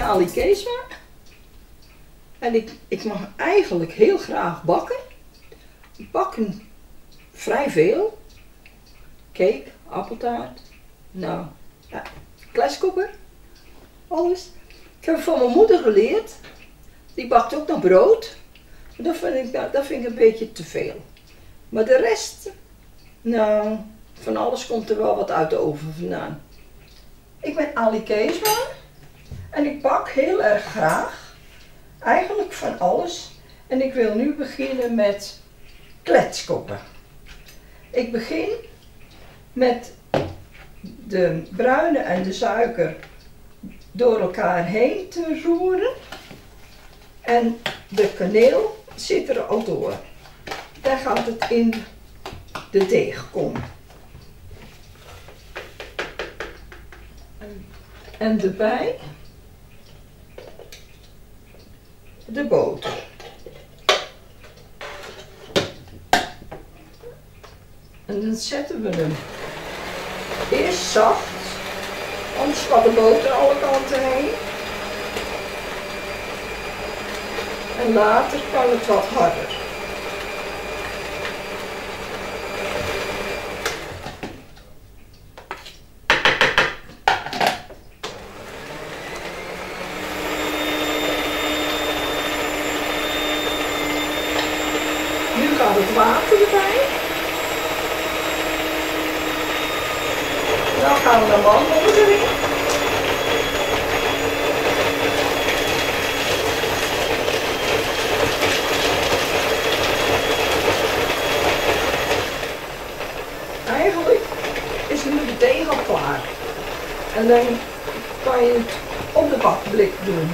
Ali Keesma. En ik mag eigenlijk heel graag bakken. Ik bakken vrij veel. Cake, appeltaart. Nou, ja, kleskoppen. Alles. Ik heb het van mijn moeder geleerd. Die bakt ook nog brood. Dat vind ik een beetje te veel. Maar de rest, nou, van alles komt er wel wat uit de oven vandaan. Ik ben Ali Keesma en ik bak heel erg graag. Eigenlijk van alles. En ik wil nu beginnen met kletskoppen. Ik begin met de bruine en de suiker door elkaar heen te roeren. En de kaneel zit er al door. Daar gaat het in de deegkom. En erbij de boter. En dan zetten we hem eerst zacht, anders gaat de boter alle kanten heen. En later kan het wat harder. Nu gaat het water erbij. Dan gaan we de mandelen erin. Eigenlijk is nu de deeg al klaar. En dan kan je het op de bakblik doen.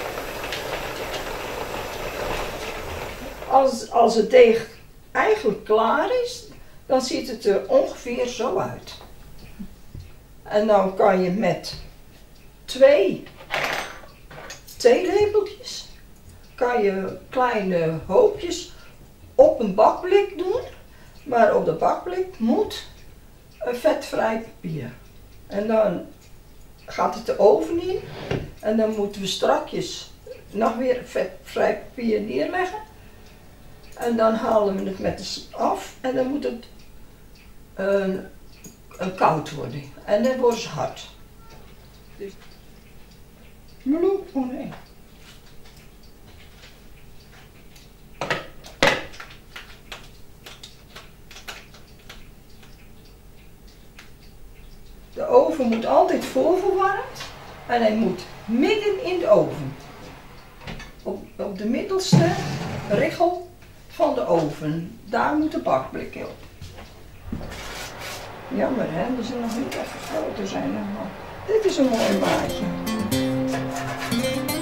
Als het deeg eigenlijk klaar is, dan ziet het er ongeveer zo uit. En dan kan je met 2 theelepeltjes kan je kleine hoopjes op een bakblik doen. Maar op de bakblik moet een vetvrij papier. En dan gaat het de oven in. En dan moeten we strakjes nog weer vetvrij papier neerleggen. En dan halen we het met de af. En dan moet het koud worden. En dan wordt ze hard. Dus. Oh nee. De oven moet altijd voorverwarmd en hij moet midden in de oven. Op de middelste richel van de oven. Daar moet de bakblik op. Jammer hè, dat ze nog niet even groter zijn. Dit is een mooi maatje.